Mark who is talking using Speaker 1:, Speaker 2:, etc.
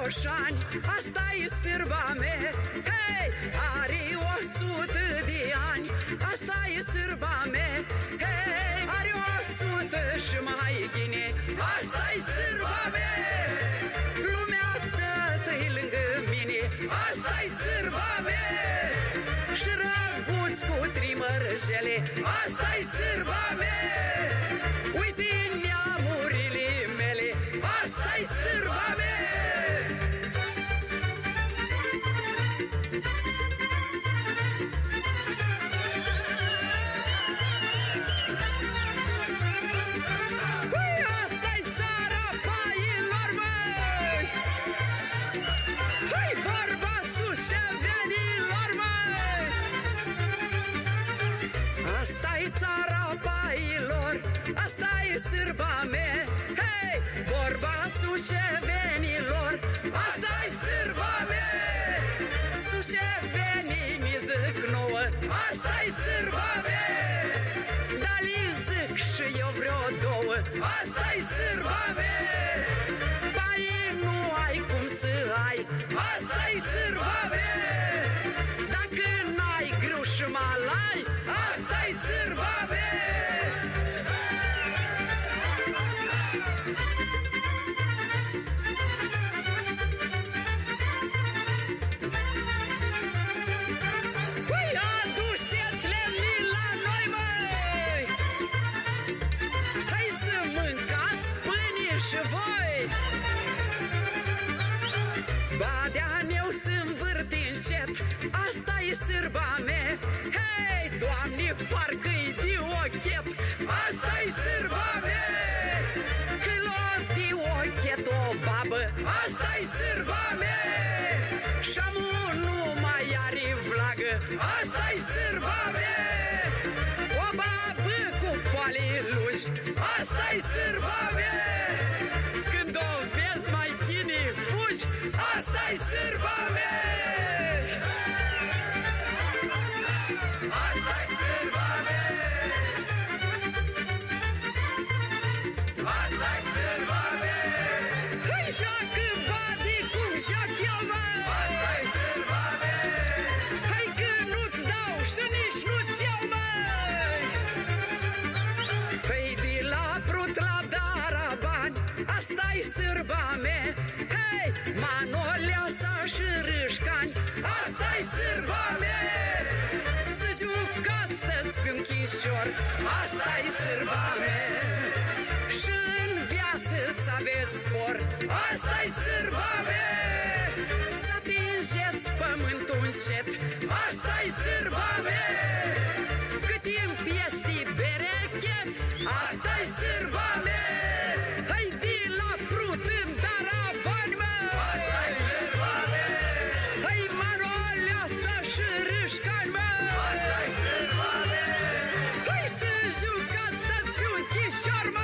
Speaker 1: Coșani, asta-i sârba mea. Hei, are 100 de ani, asta-i sârba mea. Hei, are 100 și mai ghine, asta-i sârba mea. Lumea tătă-i lângă mine, asta-i sârba mea. Și răguți cu trimărjele, asta-i sârba mea. Uite neamurile mele, asta-i sârba mea. Asta-i țara pailor, asta-i sârba mea. Hei, vorba sușevenilor, asta-i sârba mea. Sușevenii mi zic nouă, asta-i sârba mea. Dar li zic și eu vreo două, asta-i sârba mea. Paii nu ai cum să ai, asta-i sârba mea. Dacă n-ai grâu și malai, asta-i sârba mea. Păi aduceți lemnii la noi, măi! Hai să mâncați pâine și voi! Badea-neu s-nvârti încet, asta-i sârba mea. Hei, Doamne, parcă-i de ochet, asta-i sârba mea. Că-i luat de ochet o babă, asta-i sârba mea. Și-amu nu mai are vlagă, asta-i sârba mea. O babă cu poale lungi, asta-i sârba mea. Când o vezi mai ghine fugi, asta-i sârba mea. Asta-i sârba mea. Hei, Manoleasa și Râșcani, asta-i sârba mea. Să jucați, stăți pe un chișor, asta-i sârba mea. Și în viață să aveți spor, asta-i sârba mea. Să atingeți pământul încet, asta-i sârba mea. Cât timp este berechet, asta-i sârba mea. Shut